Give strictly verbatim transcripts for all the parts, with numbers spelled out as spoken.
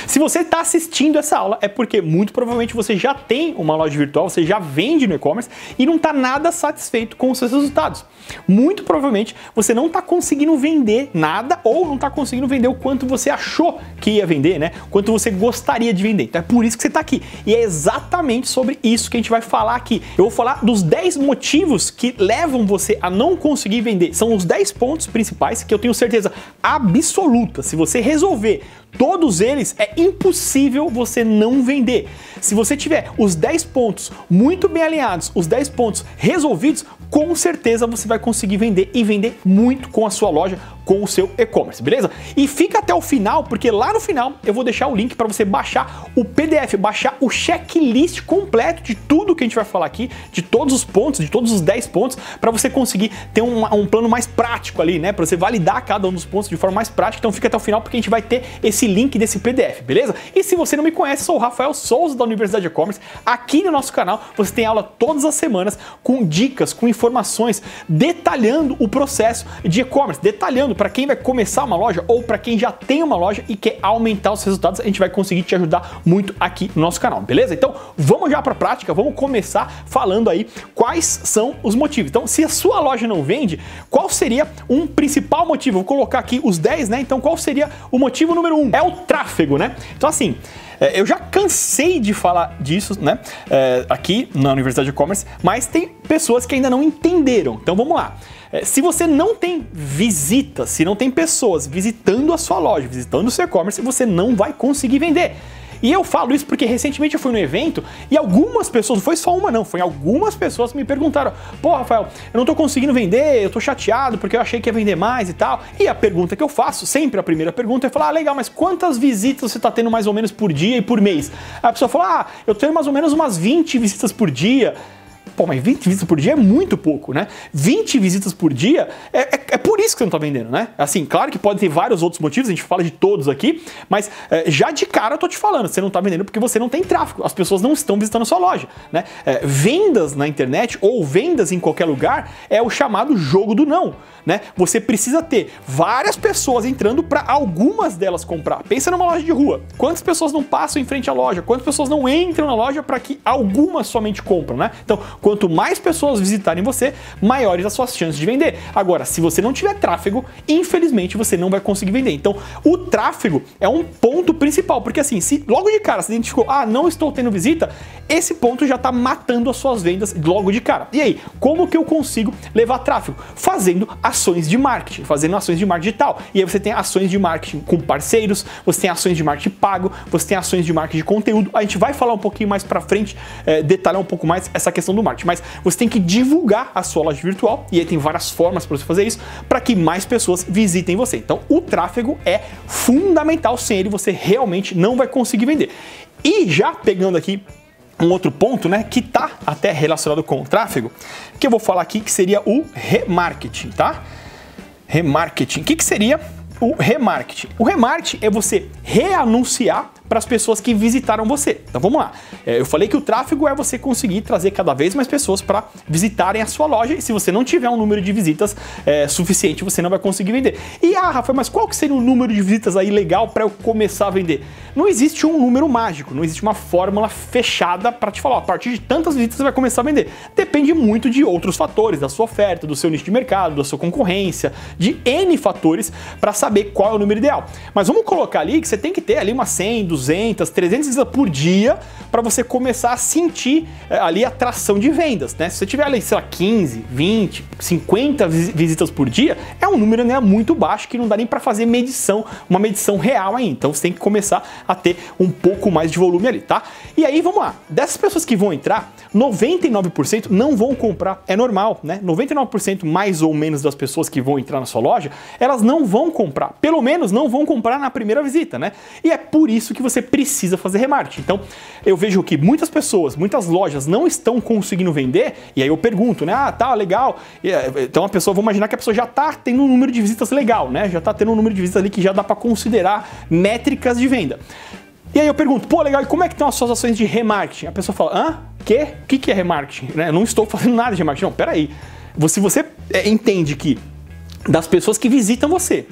Se você está assistindo essa aula, é porque muito provavelmente você já tem uma loja virtual, você já vende no e-commerce e não está nada satisfeito com os seus resultados. Muito provavelmente você não está conseguindo vender nada ou não está conseguindo vender o quanto você achou que ia vender, né? Quanto você gostaria de vender. Então é por isso que você está aqui. E é exatamente sobre isso que a gente vai falar aqui. Eu vou falar dos dez motivos que levam você a não conseguir vender. São os dez pontos principais que eu tenho certeza absoluta. Se você resolver todos eles, é impossível você não vender. Se você tiver os dez pontos muito bem alinhados, os dez pontos resolvidos, com certeza você vai conseguir vender e vender muito com a sua loja, com o seu e-commerce, beleza? E fica até o final, porque lá no final eu vou deixar o link para você baixar o P D F, baixar o checklist completo de tudo que a gente vai falar aqui, de todos os pontos, de todos os dez pontos, para você conseguir ter um, um plano mais prático ali, né? Para você validar cada um dos pontos de forma mais prática. Então fica até o final, porque a gente vai ter esse link desse P D F, beleza? E se você não me conhece, sou o Rafael Souza da Universidade de E-Commerce. Aqui no nosso canal você tem aula todas as semanas com dicas, com informações, detalhando o processo de e-commerce, detalhando para quem vai começar uma loja ou para quem já tem uma loja e quer aumentar os resultados. A gente vai conseguir te ajudar muito aqui no nosso canal, beleza? Então vamos já para a prática, vamos começar falando aí quais são os motivos. Então, se a sua loja não vende, qual seria um principal motivo? Vou colocar aqui os dez, né? Então, qual seria o motivo número um? É o tráfego, né? Então, assim, eu já cansei de falar disso, né, aqui na Universidade de E-Commerce, mas tem pessoas que ainda não entenderam. Então vamos lá. Se você não tem visitas, se não tem pessoas visitando a sua loja, visitando o seu e-commerce, você não vai conseguir vender. E eu falo isso porque recentemente eu fui no evento e algumas pessoas, não foi só uma não, foi algumas pessoas que me perguntaram: pô, Rafael, eu não tô conseguindo vender, eu tô chateado porque eu achei que ia vender mais e tal. E a pergunta que eu faço, sempre a primeira pergunta é falar: ah, legal, mas quantas visitas você tá tendo mais ou menos por dia e por mês? A pessoa fala: ah, eu tenho mais ou menos umas vinte visitas por dia. Pô, mas vinte visitas por dia é muito pouco, né? vinte visitas por dia, é, é, é por isso que você não tá vendendo, né? Assim, claro que pode ter vários outros motivos, a gente fala de todos aqui, mas é, já de cara eu tô te falando, você não tá vendendo porque você não tem tráfego, as pessoas não estão visitando a sua loja, né? É, vendas na internet ou vendas em qualquer lugar é o chamado jogo do não, né? Você precisa ter várias pessoas entrando para algumas delas comprar. Pensa numa loja de rua, quantas pessoas não passam em frente à loja, quantas pessoas não entram na loja para que algumas somente compram, né? Então, quanto mais pessoas visitarem você, maiores as suas chances de vender. Agora, se você não tiver tráfego, infelizmente você não vai conseguir vender. Então, o tráfego é um ponto principal, porque assim, se logo de cara você identificou: ah, não estou tendo visita, esse ponto já está matando as suas vendas logo de cara. E aí, como que eu consigo levar tráfego? Fazendo ações de marketing, fazendo ações de marketing digital. E aí você tem ações de marketing com parceiros, você tem ações de marketing pago, você tem ações de marketing de conteúdo. A gente vai falar um pouquinho mais pra frente, é, detalhar um pouco mais essa questão do marketing, mas você tem que divulgar a sua loja virtual, e aí tem várias formas para você fazer isso, para que mais pessoas visitem você. Então o tráfego é fundamental, sem ele você realmente não vai conseguir vender. E já pegando aqui um outro ponto, né, que tá até relacionado com o tráfego, que eu vou falar aqui, que seria o remarketing, tá? Remarketing. O que, que seria o remarketing? O remarketing é você reanunciar para as pessoas que visitaram você. Então vamos lá. Eu falei que o tráfego é você conseguir trazer cada vez mais pessoas para visitarem a sua loja, e se você não tiver um número de visitas é, suficiente, você não vai conseguir vender. E ah, Rafa, mas qual que seria o número de visitas aí legal para eu começar a vender? Não existe um número mágico, não existe uma fórmula fechada para te falar: ó, a partir de tantas visitas você vai começar a vender. Depende muito de outros fatores, da sua oferta, do seu nicho de mercado, da sua concorrência, de N fatores para saber qual é o número ideal. Mas vamos colocar ali que você tem que ter ali umas cem, duzentas, trezentas visitas por dia para você começar a sentir é, ali a atração de vendas, né? Se você tiver ali, sei lá, quinze, vinte, cinquenta visitas por dia, é um número, né, muito baixo, que não dá nem para fazer medição, uma medição real ainda. Então você tem que começar a ter um pouco mais de volume ali, tá? E aí, vamos lá. Dessas pessoas que vão entrar, noventa e nove por cento não vão comprar. É normal, né? noventa e nove por cento mais ou menos das pessoas que vão entrar na sua loja, elas não vão comprar. Pelo menos não vão comprar na primeira visita, né? E é por isso que você precisa fazer remarketing. Então, eu vejo que muitas pessoas, muitas lojas não estão conseguindo vender, e aí eu pergunto, né? Ah, tá, legal. Então a pessoa, vou imaginar que a pessoa já tá tendo um número de visitas legal, né? Já tá tendo um número de visitas ali que já dá para considerar métricas de venda. E aí eu pergunto: pô, legal, e como é que estão as suas ações de remarketing? A pessoa fala: hã? Quê? O que, que é remarketing? Né? Eu não estou fazendo nada de remarketing. Não, peraí. Se você entende que das pessoas que visitam você,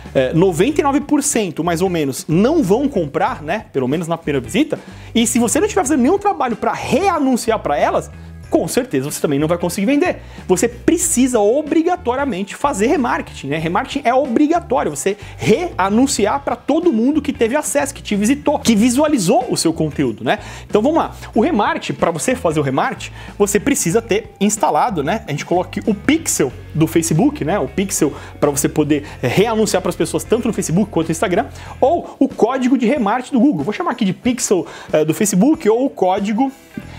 é, noventa e nove por cento mais ou menos não vão comprar, né? Pelo menos na primeira visita. E se você não estiver fazendo nenhum trabalho para reanunciar para elas, com certeza você também não vai conseguir vender. Você precisa obrigatoriamente fazer remarketing, né? Remarketing é obrigatório, você reanunciar para todo mundo que teve acesso, que te visitou, que visualizou o seu conteúdo, né? Então vamos lá. O remarketing, para você fazer o remarketing, você precisa ter instalado, né? A gente coloca aqui o pixel do Facebook, né? O pixel para você poder reanunciar para as pessoas tanto no Facebook quanto no Instagram, ou o código de remarketing do Google. Vou chamar aqui de pixel uh, do Facebook ou o código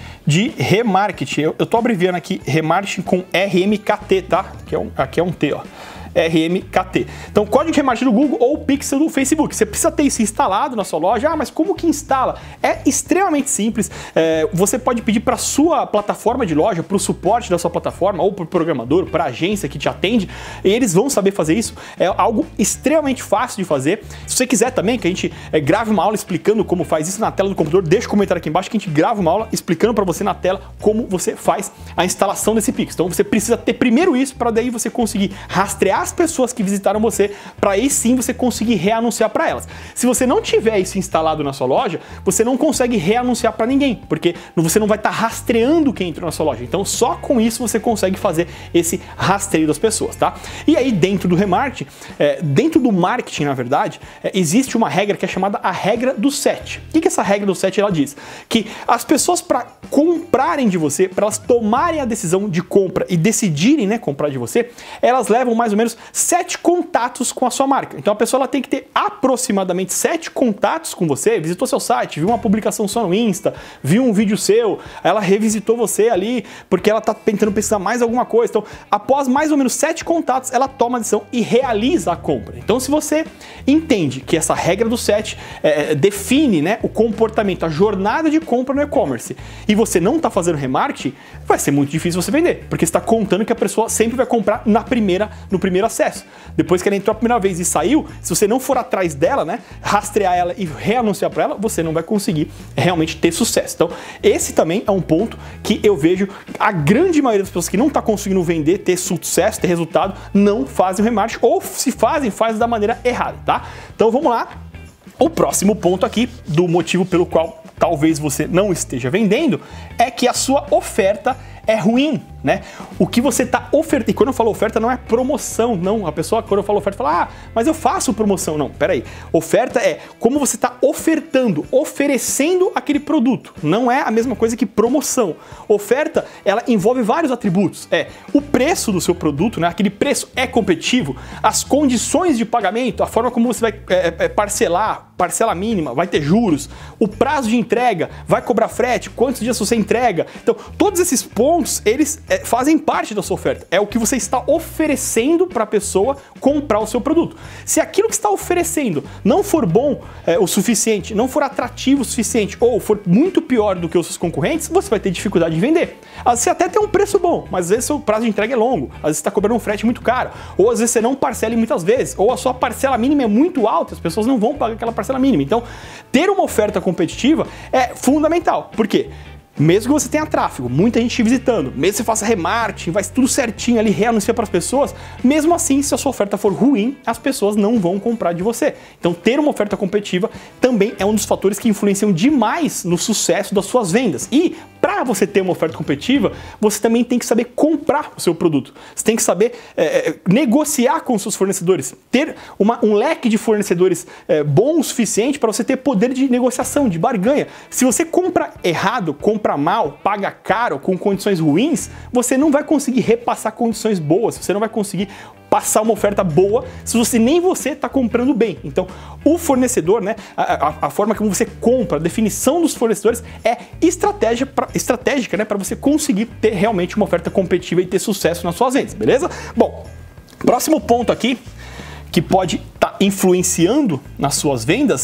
de remarketing. Eu, eu tô abreviando aqui remarketing com R M K T, tá? Aqui é um, aqui é um T, ó. R M K T. Então, código de remarketing do Google ou pixel do Facebook. Você precisa ter isso instalado na sua loja. Ah, mas como que instala? É extremamente simples. É, você pode pedir para sua plataforma de loja, para o suporte da sua plataforma, ou para o programador, para a agência que te atende, e eles vão saber fazer isso. É algo extremamente fácil de fazer. Se você quiser também que a gente é, grave uma aula explicando como faz isso na tela do computador, deixa um comentário aqui embaixo que a gente grava uma aula explicando para você na tela como você faz a instalação desse pixel. Então, você precisa ter primeiro isso para daí você conseguir rastrear as pessoas que visitaram você, para aí sim você conseguir reanunciar para elas. Se você não tiver isso instalado na sua loja, você não consegue reanunciar para ninguém, porque você não vai estar tá rastreando quem entrou na sua loja. Então só com isso você consegue fazer esse rastreio das pessoas, tá? E aí dentro do remarketing, é, dentro do marketing, na verdade, é, existe uma regra que é chamada a regra do sete. O que que essa regra do sete ela diz? Que as pessoas, para comprarem de você, para elas tomarem a decisão de compra e decidirem, né, comprar de você, elas levam mais ou menos sete contatos com a sua marca. Então a pessoa ela tem que ter aproximadamente sete contatos com você, visitou seu site, viu uma publicação sua no Insta, viu um vídeo seu, ela revisitou você ali porque ela está tentando pesquisar mais alguma coisa. Então, após mais ou menos sete contatos, ela toma a decisão e realiza a compra. Então, se você entende que essa regra do sete é, define, né, o comportamento, a jornada de compra no e-commerce, e você não está fazendo remarketing, vai ser muito difícil você vender, porque você está contando que a pessoa sempre vai comprar na primeira, no primeiro acesso. Depois que ela entrou a primeira vez e saiu, se você não for atrás dela, né, rastrear ela e reanunciar para ela, você não vai conseguir realmente ter sucesso. Então, esse também é um ponto que eu vejo a grande maioria das pessoas que não está conseguindo vender, ter sucesso, ter resultado, não fazem o remarketing, ou se fazem, fazem da maneira errada, tá? Então, vamos lá. O próximo ponto aqui, do motivo pelo qual talvez você não esteja vendendo, é que a sua oferta é ruim, né? O que você está ofertando, e quando eu falo oferta não é promoção, não. A pessoa, quando eu falo oferta, fala, ah, mas eu faço promoção. Não, peraí. Oferta é como você está ofertando, oferecendo aquele produto. Não é a mesma coisa que promoção. Oferta, ela envolve vários atributos. É o preço do seu produto, né? Aquele preço é competitivo, as condições de pagamento, a forma como você vai é, é, parcelar, parcela mínima, vai ter juros, o prazo de entrega, vai cobrar frete, quantos dias você entrega. Então, todos esses pontos, eles é, fazem parte da sua oferta. É o que você está oferecendo para a pessoa comprar o seu produto. Se aquilo que está oferecendo não for bom é, o suficiente, não for atrativo o suficiente, ou for muito pior do que os seus concorrentes, você vai ter dificuldade de vender. Às vezes você até tem um preço bom, mas às vezes seu prazo de entrega é longo, às vezes você está cobrando um frete muito caro, ou às vezes você não parcela muitas vezes, ou a sua parcela mínima é muito alta, as pessoas não vão pagar aquela parcela mínima. Então, ter uma oferta competitiva é fundamental. Por quê? Mesmo que você tenha tráfego, muita gente visitando, mesmo que você faça remarketing, vai tudo certinho ali, reanuncia para as pessoas, mesmo assim, se a sua oferta for ruim, as pessoas não vão comprar de você. Então, ter uma oferta competitiva também é um dos fatores que influenciam demais no sucesso das suas vendas. E para você ter uma oferta competitiva, você também tem que saber comprar o seu produto. Você tem que saber é, negociar com os seus fornecedores, ter uma, um leque de fornecedores é, bom o suficiente para você ter poder de negociação, de barganha. Se você compra errado, compra mal, paga caro, com condições ruins, você não vai conseguir repassar condições boas, você não vai conseguir passar uma oferta boa se você nem você está comprando bem. Então, o fornecedor, né, a, a, a forma como você compra, a definição dos fornecedores é estratégia pra, estratégica, né, para você conseguir ter realmente uma oferta competitiva e ter sucesso nas suas vendas, beleza? Bom, próximo ponto aqui que pode estar tá influenciando nas suas vendas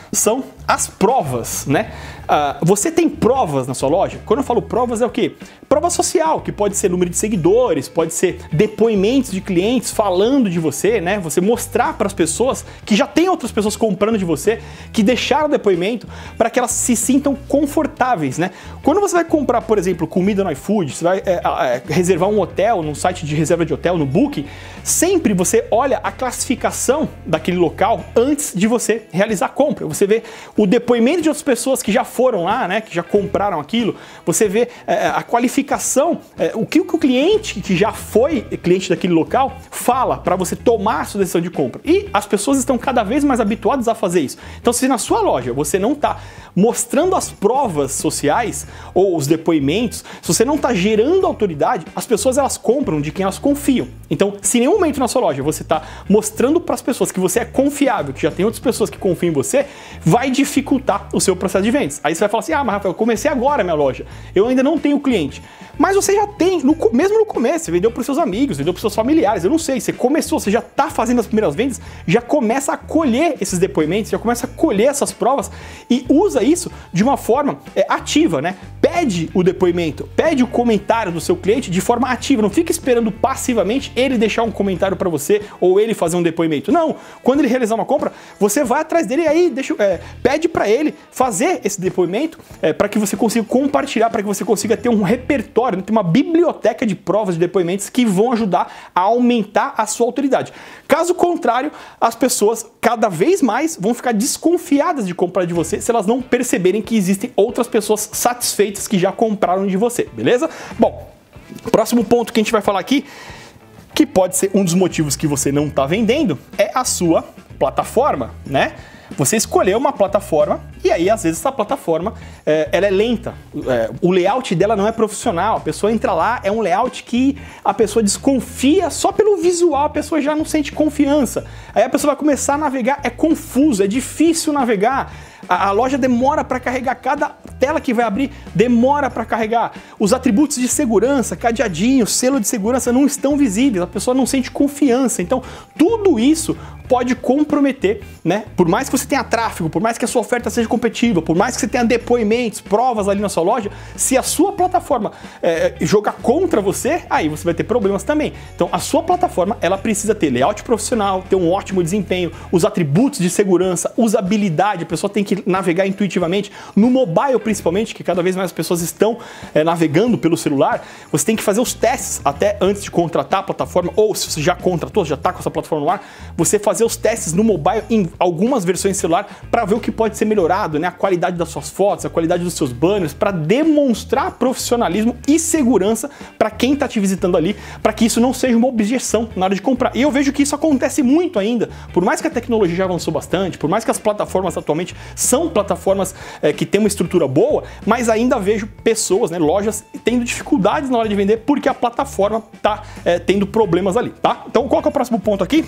são as provas, né? Uh, você tem provas na sua loja? Quando eu falo provas é o quê? Prova social, que pode ser número de seguidores, pode ser depoimentos de clientes falando de você, né? Você mostrar para as pessoas que já tem outras pessoas comprando de você, que deixaram depoimento, para que elas se sintam confortáveis, né? Quando você vai comprar, por exemplo, comida no iFood, você vai é, é, reservar um hotel num site de reserva de hotel, no Booking, sempre você olha a classificação daquele local antes de você realizar a compra. Você vê o depoimento de outras pessoas que já foram lá, né, que já compraram aquilo, você vê é, a qualificação, é, o que o cliente que já foi cliente daquele local fala para você tomar a sua decisão de compra. E as pessoas estão cada vez mais habituadas a fazer isso. Então, se na sua loja você não está mostrando as provas sociais ou os depoimentos, se você não está gerando autoridade, as pessoas elas compram de quem elas confiam. Então, se em nenhum momento na sua loja você está mostrando para as pessoas que você é confiável, que já tem outras pessoas que confiam em você, vai dificultar o seu processo de vendas. Aí você vai falar assim, ah, mas Rafael, eu comecei agora a minha loja, eu ainda não tenho cliente. Mas você já tem, no, mesmo no começo, você vendeu para os seus amigos, vendeu para os seus familiares, eu não sei, você começou, você já está fazendo as primeiras vendas, já começa a colher esses depoimentos, já começa a colher essas provas e usa isso de uma forma é, ativa, né? Pede o depoimento, pede o comentário do seu cliente de forma ativa, não fica esperando passivamente ele deixar um comentário para você ou ele fazer um depoimento. Não, quando ele realizar uma compra, você vai atrás dele e aí deixa, é, pede para ele fazer esse depoimento é, para que você consiga compartilhar, para que você consiga ter um repertório, tem uma biblioteca de provas de depoimentos que vão ajudar a aumentar a sua autoridade. Caso contrário, as pessoas cada vez mais vão ficar desconfiadas de comprar de você se elas não perceberem que existem outras pessoas satisfeitas que já compraram de você, beleza? Bom, próximo ponto que a gente vai falar aqui, que pode ser um dos motivos que você não está vendendo, é a sua plataforma, né? Você escolheu uma plataforma e aí às vezes essa plataforma é, ela é lenta, é, o layout dela não é profissional, a pessoa entra lá, é um layout que a pessoa desconfia, só pelo visual a pessoa já não sente confiança, aí a pessoa vai começar a navegar, é confuso, é difícil navegar. A, a loja demora para carregar, cada tela que vai abrir demora para carregar. Os atributos de segurança, cadeadinho, selo de segurança não estão visíveis, a pessoa não sente confiança. Então, tudo isso pode comprometer, né? Por mais que você tenha tráfego, por mais que a sua oferta seja competitiva, por mais que você tenha depoimentos, provas ali na sua loja, se a sua plataforma é, jogar contra você, aí você vai ter problemas também. Então, a sua plataforma, ela precisa ter layout profissional, ter um ótimo desempenho, os atributos de segurança, usabilidade, a pessoa tem que navegar intuitivamente, no mobile principalmente, que cada vez mais as pessoas estão é, navegando pelo celular, você tem que fazer os testes até antes de contratar a plataforma, ou se você já contratou, já está com essa plataforma no ar, você fazer os testes no mobile em algumas versões de celular para ver o que pode ser melhorado, né? A qualidade das suas fotos, a qualidade dos seus banners, para demonstrar profissionalismo e segurança para quem está te visitando ali, para que isso não seja uma objeção na hora de comprar. E eu vejo que isso acontece muito ainda, por mais que a tecnologia já avançou bastante, por mais que as plataformas atualmente são plataformas é, que têm uma estrutura boa, mas ainda vejo pessoas, né, lojas tendo dificuldades na hora de vender porque a plataforma está é, tendo problemas ali, tá? Então qual que é o próximo ponto aqui?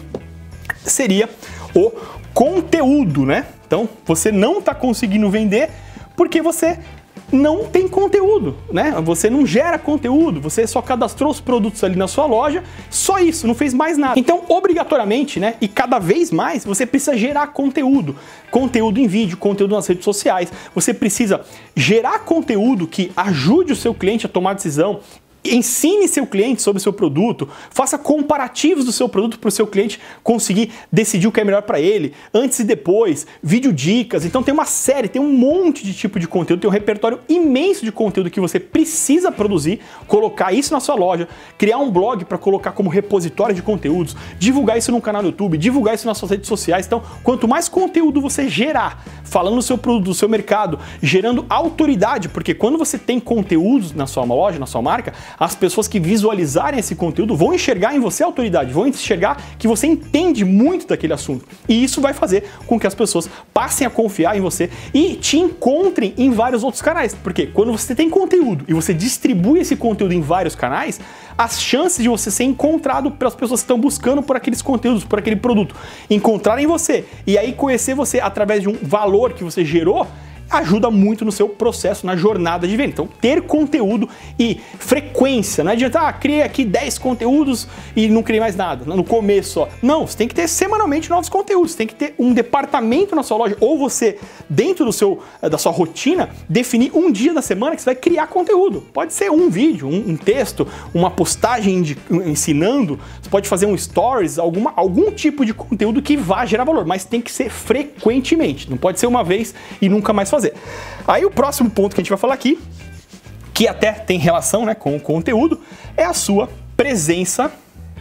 Seria o conteúdo, né? Então, você não está conseguindo vender porque você não tem conteúdo, né? Você não gera conteúdo, você só cadastrou os produtos ali na sua loja, só isso, não fez mais nada. Então, obrigatoriamente, né, e cada vez mais, você precisa gerar conteúdo. Conteúdo em vídeo, conteúdo nas redes sociais. Você precisa gerar conteúdo que ajude o seu cliente a tomar decisão. Ensine seu cliente sobre o seu produto, faça comparativos do seu produto para o seu cliente conseguir decidir o que é melhor para ele, antes e depois, vídeo dicas. Então tem uma série, tem um monte de tipo de conteúdo, tem um repertório imenso de conteúdo que você precisa produzir, colocar isso na sua loja, criar um blog para colocar como repositório de conteúdos, divulgar isso no canal do YouTube, divulgar isso nas suas redes sociais. Então, quanto mais conteúdo você gerar, falando do seu produto, do seu mercado, gerando autoridade, porque quando você tem conteúdos na sua loja, na sua marca, as pessoas que visualizarem esse conteúdo vão enxergar em você a autoridade, vão enxergar que você entende muito daquele assunto. E isso vai fazer com que as pessoas passem a confiar em você e te encontrem em vários outros canais. Porque quando você tem conteúdo e você distribui esse conteúdo em vários canais, as chances de você ser encontrado pelas pessoas que estão buscando por aqueles conteúdos, por aquele produto, encontrarem você e aí conhecer você através de um valor que você gerou, ajuda muito no seu processo, na jornada de venda. Então, ter conteúdo e frequência. Não adianta, ah, criei aqui dez conteúdos e não criei mais nada, no começo só. Não, você tem que ter semanalmente novos conteúdos, tem que ter um departamento na sua loja, ou você, dentro do seu, da sua rotina, definir um dia da semana que você vai criar conteúdo. Pode ser um vídeo, um, um texto, uma postagem de, ensinando, você pode fazer um stories, alguma, algum tipo de conteúdo que vá gerar valor, mas tem que ser frequentemente, não pode ser uma vez e nunca mais fazer. Aí o próximo ponto que a gente vai falar aqui, que até tem relação, né, com o conteúdo, é a sua presença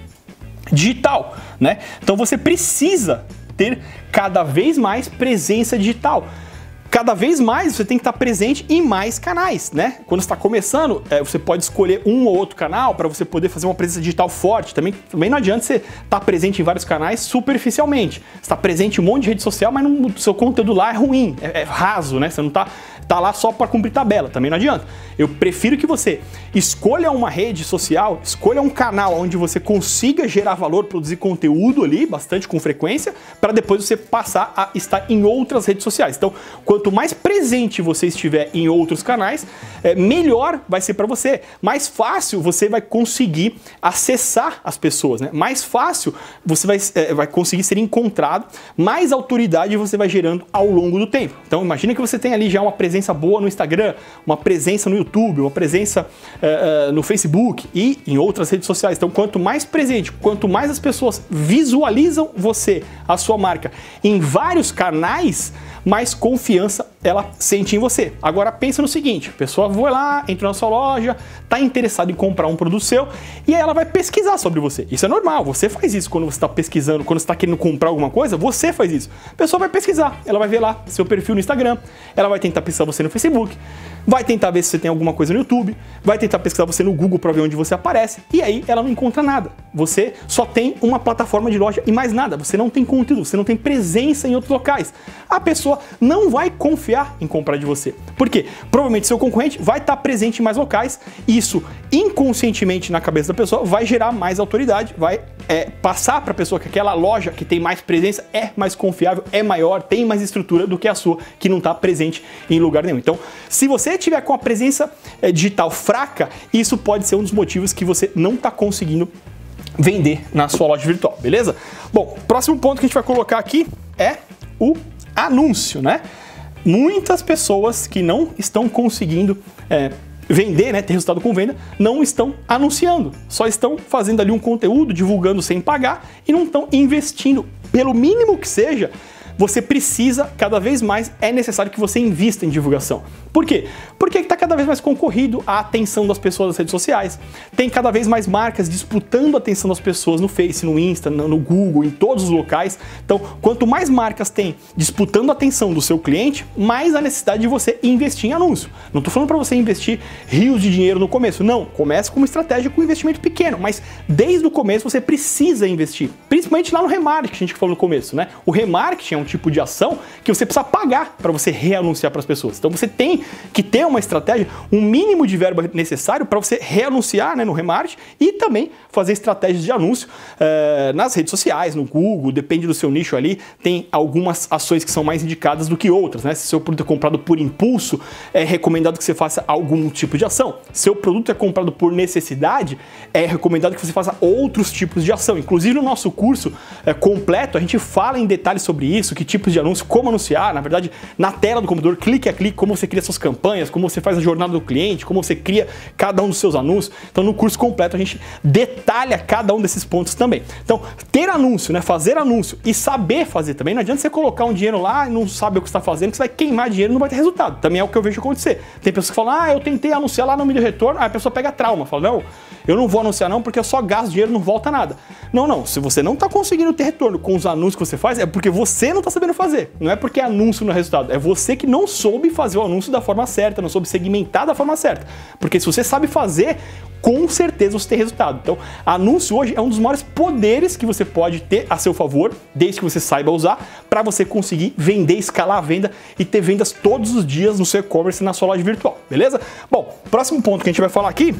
digital, né? Então você precisa ter cada vez mais presença digital. Cada vez mais você tem que estar presente em mais canais, né? Quando você está começando, é, você pode escolher um ou outro canal para você poder fazer uma presença digital forte. Também, também não adianta você estar presente em vários canais superficialmente. Você está presente em um monte de rede social, mas não, o seu conteúdo lá é ruim, é, é raso, né? Você não está tá lá só para cumprir tabela, também não adianta. Eu prefiro que você escolha uma rede social, escolha um canal onde você consiga gerar valor, produzir conteúdo ali, bastante com frequência, para depois você passar a estar em outras redes sociais. Então, quanto mais presente você estiver em outros canais, é, melhor vai ser para você. Mais fácil você vai conseguir acessar as pessoas, né? Mais fácil você vai, é, vai conseguir ser encontrado, mais autoridade você vai gerando ao longo do tempo. Então, imagina que você tem ali já uma presença boa no Instagram, uma presença no YouTube, uma presença uh, uh, no Facebook e em outras redes sociais. Então, quanto mais presente, quanto mais as pessoas visualizam você, a sua marca, em vários canais, mais confiança ela sente em você. Agora pensa no seguinte, a pessoa vai lá, entra na sua loja, está interessada em comprar um produto seu e aí ela vai pesquisar sobre você. Isso é normal, você faz isso quando você está pesquisando, quando você está querendo comprar alguma coisa, você faz isso. A pessoa vai pesquisar, ela vai ver lá seu perfil no Instagram, ela vai tentar pesquisar você no Facebook, vai tentar ver se você tem alguma coisa no YouTube, vai tentar pesquisar você no Google para ver onde você aparece e aí ela não encontra nada. Você só tem uma plataforma de loja e mais nada, você não tem conteúdo, você não tem presença em outros locais. A pessoa não vai confiar em comprar de você. Por quê? Provavelmente seu concorrente vai estar presente em mais locais e isso inconscientemente na cabeça da pessoa vai gerar mais autoridade, vai é, passar para a pessoa que aquela loja que tem mais presença é mais confiável, é maior, tem mais estrutura do que a sua que não está presente em lugar nenhum. Então, se você tiver com a presença é, digital fraca, isso pode ser um dos motivos que você não está conseguindo vender na sua loja virtual, beleza? Bom, próximo ponto que a gente vai colocar aqui é o anúncio, né? Muitas pessoas que não estão conseguindo é, vender, né, ter resultado com venda, não estão anunciando, só estão fazendo ali um conteúdo, divulgando sem pagar e não estão investindo, pelo mínimo que seja. Você precisa, cada vez mais, é necessário que você invista em divulgação. Por quê? Porque está cada vez mais concorrido a atenção das pessoas nas redes sociais. Tem cada vez mais marcas disputando a atenção das pessoas no Face, no Insta, no Google, em todos os locais. Então, quanto mais marcas tem disputando a atenção do seu cliente, mais a necessidade de você investir em anúncio. Não estou falando para você investir rios de dinheiro no começo. Não, comece com uma estratégia com investimento pequeno, mas desde o começo você precisa investir. Principalmente lá no remarketing, que a gente falou no começo, né? O remarketing é um tipo de ação que você precisa pagar para você reanunciar para as pessoas. Então você tem que ter uma estratégia, um mínimo de verba necessário para você reanunciar, né, no remarketing e também fazer estratégias de anúncio uh, nas redes sociais, no Google, depende do seu nicho ali, tem algumas ações que são mais indicadas do que outras, né? Se seu produto é comprado por impulso, é recomendado que você faça algum tipo de ação. Se seu produto é comprado por necessidade, é recomendado que você faça outros tipos de ação. Inclusive no nosso curso é, completo, a gente fala em detalhes sobre isso, que tipos de anúncio, como anunciar, na verdade, na tela do computador, clique a clique, como você cria suas campanhas, como você faz a jornada do cliente, como você cria cada um dos seus anúncios. Então, no curso completo, a gente detalha cada um desses pontos também. Então, ter anúncio, né, fazer anúncio e saber fazer também, não adianta você colocar um dinheiro lá e não sabe o que está fazendo, que você vai queimar dinheiro e não vai ter resultado. Também é o que eu vejo acontecer. Tem pessoas que falam, ah, eu tentei anunciar lá, não me deu retorno, aí a pessoa pega trauma, fala, não, eu não vou anunciar não, porque eu só gasto dinheiro e não volta nada. Não, não, se você não está conseguindo ter retorno com os anúncios que você faz, é porque você não está sabendo fazer. Não é porque anúncio não é resultado, é você que não soube fazer o anúncio da forma certa, não soube segmentar da forma certa. Porque se você sabe fazer, com certeza você tem resultado. Então, anúncio hoje é um dos maiores poderes que você pode ter a seu favor, desde que você saiba usar, para você conseguir vender, escalar a venda e ter vendas todos os dias no seu e-commerce e na sua loja virtual, beleza? Bom, próximo ponto que a gente vai falar aqui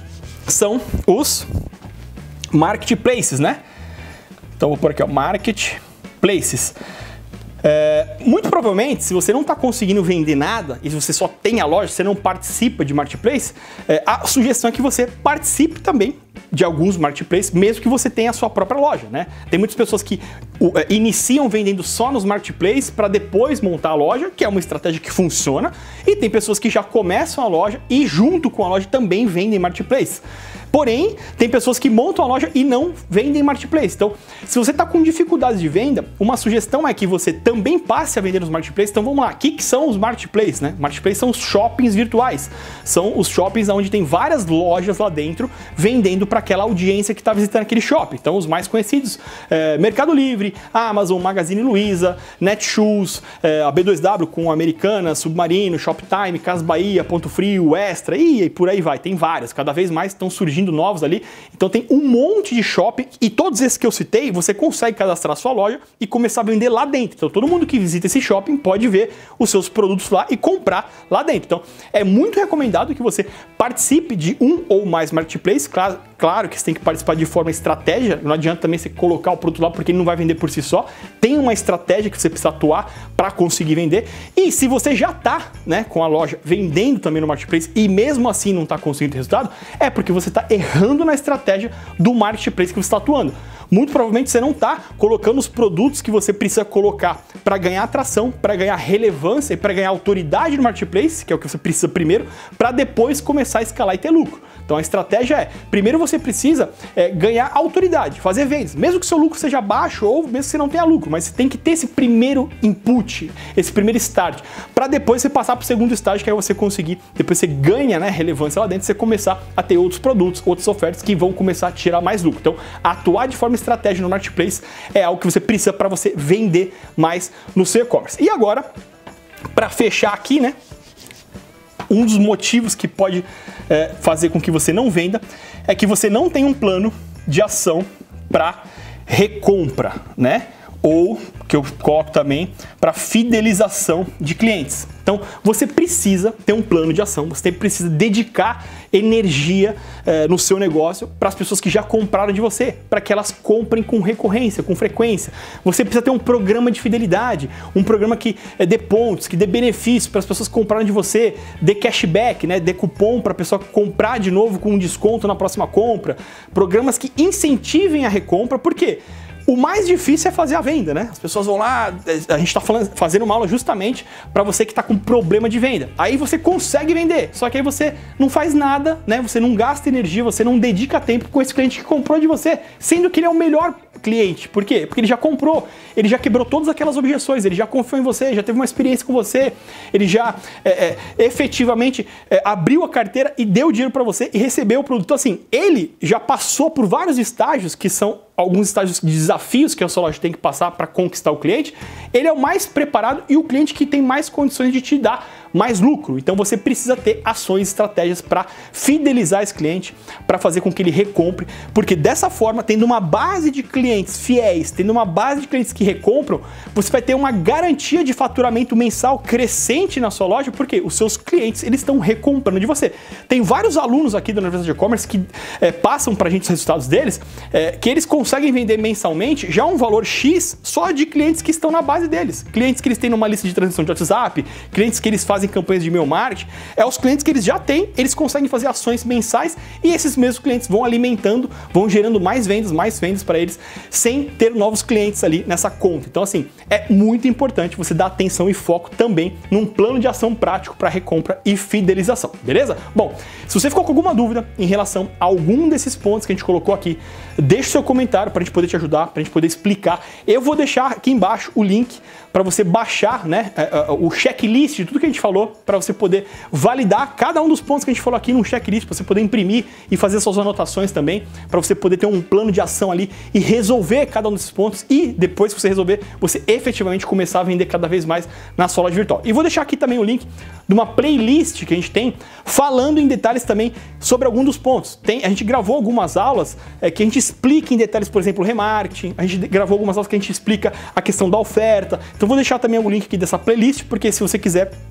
são os marketplaces, né? Então, vou pôr aqui, ó, marketplaces. É, muito provavelmente, se você não está conseguindo vender nada e você só tem a loja, você não participa de marketplace, é, a sugestão é que você participe também de alguns marketplaces, mesmo que você tenha a sua própria loja, né? Tem muitas pessoas que uh, iniciam vendendo só nos marketplaces para depois montar a loja, que é uma estratégia que funciona, e tem pessoas que já começam a loja e junto com a loja também vendem marketplace. Porém, tem pessoas que montam a loja e não vendem marketplace. Então, se você está com dificuldades de venda, uma sugestão é que você também passe a vender nos marketplaces. Então, vamos lá. O que, que são os marketplaces, né? Marketplaces são os shoppings virtuais. São os shoppings onde tem várias lojas lá dentro vendendo para aquela audiência que está visitando aquele shopping. Então, os mais conhecidos, é, Mercado Livre, Amazon, Magazine Luiza, Netshoes, é, a B dois W com Americanas, Submarino, Shoptime, Casas Bahia, Ponto Frio, Extra, e, e por aí vai. Tem várias. Cada vez mais estão surgindo novos ali, então tem um monte de shopping e todos esses que eu citei, você consegue cadastrar a sua loja e começar a vender lá dentro. Então todo mundo que visita esse shopping pode ver os seus produtos lá e comprar lá dentro. Então é muito recomendado que você participe de um ou mais marketplaces. Claro, claro que você tem que participar de forma estratégica, não adianta também você colocar o produto lá porque ele não vai vender por si só. Tem uma estratégia que você precisa atuar para conseguir vender. E se você já está, né, com a loja vendendo também no marketplace e mesmo assim não está conseguindo ter resultado, é porque você está errando na estratégia do marketplace que você está atuando. Muito provavelmente você não está colocando os produtos que você precisa colocar para ganhar atração, para ganhar relevância e para ganhar autoridade no marketplace, que é o que você precisa primeiro, para depois começar a escalar e ter lucro. Então a estratégia é, primeiro você precisa é, ganhar autoridade, fazer vendas, mesmo que seu lucro seja baixo ou mesmo que você não tenha lucro, mas você tem que ter esse primeiro input, esse primeiro start, para depois você passar para o segundo estágio, que é você conseguir, depois você ganha, né, relevância lá dentro, você começar a ter outros produtos, outras ofertas que vão começar a tirar mais lucro. Então atuar de forma estratégica no marketplace é algo que você precisa para você vender mais no seu e-commerce. E agora, para fechar aqui, né, um dos motivos que pode é, fazer com que você não venda é que você não tem um plano de ação para recompra, né? Ou que eu coloco também para fidelização de clientes. Então você precisa ter um plano de ação, você precisa dedicar energia eh, no seu negócio para as pessoas que já compraram de você, para que elas comprem com recorrência, com frequência. Você precisa ter um programa de fidelidade, um programa que eh, dê pontos, que dê benefícios para as pessoas que compraram de você, dê cashback, né, dê cupom para a pessoa comprar de novo com um desconto na próxima compra, programas que incentivem a recompra. Por quê? O mais difícil é fazer a venda, né? As pessoas vão lá, a gente está fazendo uma aula justamente para você que está com problema de venda. Aí você consegue vender, só que aí você não faz nada, né? Você não gasta energia, você não dedica tempo com esse cliente que comprou de você, sendo que ele é o melhor cliente. Por quê? Porque ele já comprou, ele já quebrou todas aquelas objeções, ele já confiou em você, já teve uma experiência com você, ele já é, é, efetivamente é, abriu a carteira e deu dinheiro para você e recebeu o produto. Então, assim, ele já passou por vários estágios que são alguns estágios de desafios que a sua loja tem que passar para conquistar o cliente. Ele é o mais preparado e o cliente que tem mais condições de te dar mais lucro. Então você precisa ter ações, estratégias para fidelizar esse cliente, para fazer com que ele recompre, porque dessa forma, tendo uma base de clientes fiéis, tendo uma base de clientes que recompram, você vai ter uma garantia de faturamento mensal crescente na sua loja, porque os seus clientes eles estão recomprando de você. Tem vários alunos aqui da Universidade de E-Commerce que é, passam para a gente os resultados deles, é, que eles conseguem vender mensalmente já um valor X só de clientes que estão na base deles. Clientes que eles têm numa lista de transmissão de WhatsApp, clientes que eles fazem campanhas de e-mail marketing, é os clientes que eles já têm, eles conseguem fazer ações mensais e esses mesmos clientes vão alimentando, vão gerando mais vendas, mais vendas para eles, sem ter novos clientes ali nessa conta. Então, assim, é muito importante você dar atenção e foco também num plano de ação prático para recompra e fidelização, beleza? Bom, se você ficou com alguma dúvida em relação a algum desses pontos que a gente colocou aqui, deixe seu comentário para a gente poder te ajudar, para a gente poder explicar. Eu vou deixar aqui embaixo o link para você baixar, né, o checklist de tudo que a gente falou, para você poder validar cada um dos pontos que a gente falou aqui num checklist, para você poder imprimir e fazer suas anotações também, para você poder ter um plano de ação ali e resolver cada um desses pontos e depois que você resolver, você efetivamente começar a vender cada vez mais na sua loja virtual. E vou deixar aqui também o link de uma playlist que a gente tem falando em detalhes também sobre algum dos pontos. Tem, a gente gravou algumas aulas é, que a gente explica em detalhes, por exemplo, o remarketing, a gente gravou algumas aulas que a gente explica a questão da oferta. Então vou deixar também o link aqui dessa playlist, porque se você quiser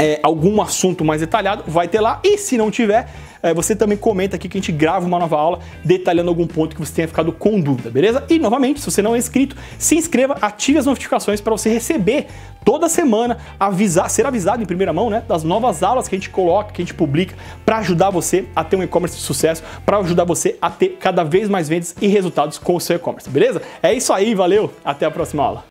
É, algum assunto mais detalhado, vai ter lá. E se não tiver, é, você também comenta aqui que a gente grava uma nova aula detalhando algum ponto que você tenha ficado com dúvida, beleza? E novamente, se você não é inscrito, se inscreva, ative as notificações para você receber toda semana, avisar, ser avisado em primeira mão, né, das novas aulas que a gente coloca, que a gente publica, para ajudar você a ter um e-commerce de sucesso, para ajudar você a ter cada vez mais vendas e resultados com o seu e-commerce, beleza? É isso aí, valeu, até a próxima aula.